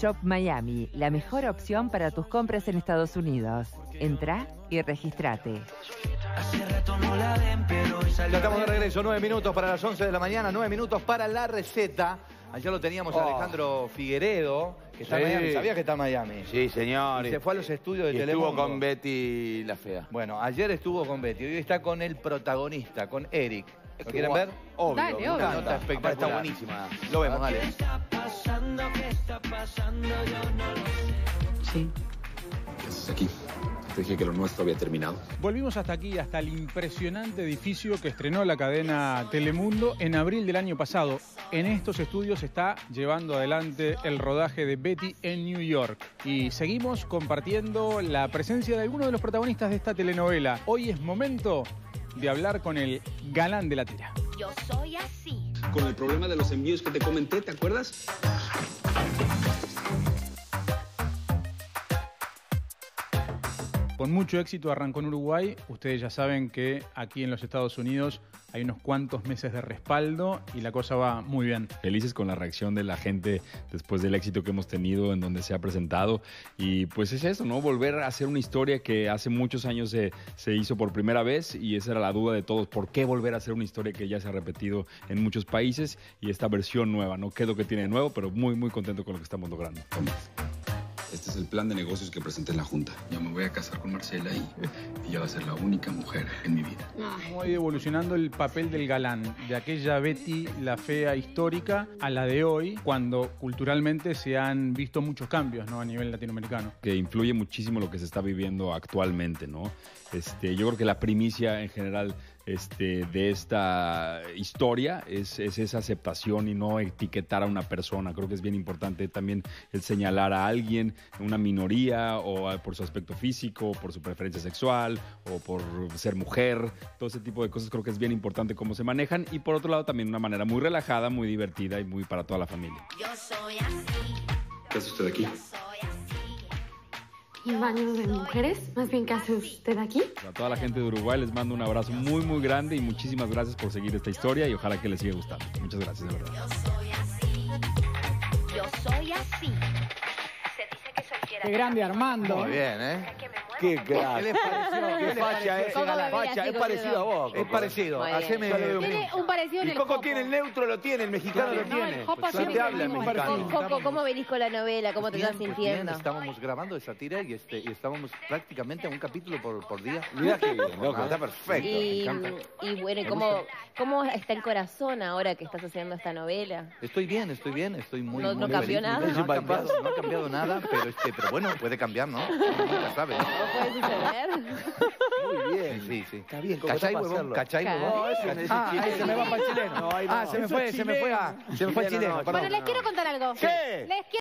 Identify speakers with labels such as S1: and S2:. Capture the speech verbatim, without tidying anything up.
S1: Shop Miami, la mejor opción para tus compras en Estados Unidos. Entrá y registrate.
S2: Ya estamos de regreso, nueve minutos para las once de la mañana, nueve minutos para la receta. Ayer lo teníamos a
S3: Oh.
S2: Alejandro Figueredo, que está
S3: Sí.
S2: en Miami. ¿Sabías que está en Miami?
S3: Sí, señor.
S2: Y se fue a los estudios de
S3: y
S2: Telemundo.
S3: estuvo con Betty la Fea.
S2: Bueno, ayer estuvo con Betty, hoy está con el protagonista, con Eric. ¿Lo quieren ver?
S3: Obvio.
S4: Dale,
S3: me
S4: obvio.
S3: encanta.
S2: Nota espectacular.
S3: Aparte está buenísima.
S2: Lo vemos, dale.
S4: Sí.
S5: ¿Qué haces aquí? Te dije que lo nuestro había terminado.
S6: Volvimos hasta aquí, hasta el impresionante edificio que estrenó la cadena Telemundo en abril del año pasado. En estos estudios se está llevando adelante el rodaje de Betty en New York. Y seguimos compartiendo la presencia de algunos de los protagonistas de esta telenovela. Hoy es momento de hablar con el galán de la tira.
S7: Yo soy así.
S5: Con el problema de los envíos que te comenté, ¿te acuerdas?
S6: Con mucho éxito arrancó en Uruguay. Ustedes ya saben que aquí en los Estados Unidos hay unos cuantos meses de respaldo y la cosa va muy bien.
S8: Felices con la reacción de la gente después del éxito que hemos tenido en donde se ha presentado. Y pues es eso, ¿no? Volver a hacer una historia que hace muchos años se, se hizo por primera vez y esa era la duda de todos. ¿Por qué volver a hacer una historia que ya se ha repetido en muchos países? Y esta versión nueva, ¿no? ¿Qué es lo que tiene de nuevo? Pero muy, muy contento con lo que estamos logrando.
S5: Este es el plan de negocios que presenté en la Junta. Ya me voy a casar con Marcela y ella va a ser la única mujer en mi vida.
S6: Cómo ha ido evolucionando el papel del galán, de aquella Betty la Fea histórica a la de hoy, cuando culturalmente se han visto muchos cambios, ¿no? A nivel latinoamericano.
S8: Que influye muchísimo lo que se está viviendo actualmente, ¿no? Este, yo creo que la primicia en general este, de esta historia es, es esa aceptación y no etiquetar a una persona. Creo que es bien importante también el señalar a alguien, una minoría, o a- por su aspecto físico, por su preferencia sexual, o por ser mujer. Todo ese tipo de cosas creo que es bien importante cómo se manejan. Y por otro lado también una manera muy relajada, muy divertida y muy para toda la familia.
S7: Yo soy así.
S5: ¿Qué hace usted aquí?
S7: Yo soy así.
S4: ¿Y baño de mujeres? Más bien, ¿qué hace usted aquí?
S8: A toda la gente de Uruguay les mando un abrazo muy, muy grande y muchísimas gracias por seguir esta historia y ojalá que les siga gustando. Muchas gracias, de verdad.
S7: Yo soy así. Yo soy así. Se dice que soy fiera.
S9: Qué grande Armando.
S2: Muy bien, ¿eh?
S7: Que me muero.
S3: Qué
S2: ¿Qué
S3: crack.
S2: les pareció? ¿Qué les
S3: Qué facha,
S2: pareció
S3: eh.
S2: ese
S4: ¿Cómo
S2: galán?
S4: me
S3: Facha,
S4: así,
S3: es parecido a vos.
S2: Es
S3: Coco.
S2: parecido.
S4: Muy bien.
S2: Haceme...
S3: Yo le veo
S4: Tiene un parecido en
S3: Y
S4: el
S3: Coco
S4: Jopo.
S3: tiene el neutro, lo tiene, el mexicano lo
S4: No,
S3: tiene.
S4: el Jopo
S3: Pues
S4: tiene
S3: te habla
S4: el mismo
S3: mexicano.
S4: Coco, ¿cómo venís con la novela? ¿Cómo te
S2: Bien,
S4: estás
S2: pues
S4: sintiendo?
S2: bien, estábamos grabando esa tira y, este, y estábamos prácticamente a un capítulo por, por día.
S3: Mira qué bien, loco, está perfecto.
S4: Y,
S2: me encanta.
S4: y bueno, ¿y
S2: Me
S4: ¿cómo,
S2: gusta.
S4: ¿cómo está el corazón ahora que estás haciendo esta novela?
S2: Estoy bien, estoy bien, estoy muy,
S4: No-
S2: muy
S4: no cambió
S2: feliz.
S4: nada.
S2: No ha, cambiado, no ha cambiado nada, pero, este, pero bueno, puede cambiar, ¿no? Nunca sabe.
S4: ¿No puede suceder?
S3: Muy bien.
S2: Sí, sí.
S3: Está bien, Coco,
S2: ¿Cachai,
S3: está para
S2: huevón?
S3: hacerlo.
S2: ¿Cachai,
S4: Claro.
S2: huevón?
S3: No, ese- ese
S2: Ah,
S3: chileno.
S2: ahí se me va para el chileno.
S3: No, ahí no.
S2: Ah, se me
S3: Eso
S2: fue,
S3: es
S2: se me fue a, se me fue al
S3: chileno,
S2: chileno,
S3: no,
S2: perdón.
S4: Bueno, les quiero contar algo.
S3: ¿Qué?
S4: Les quiero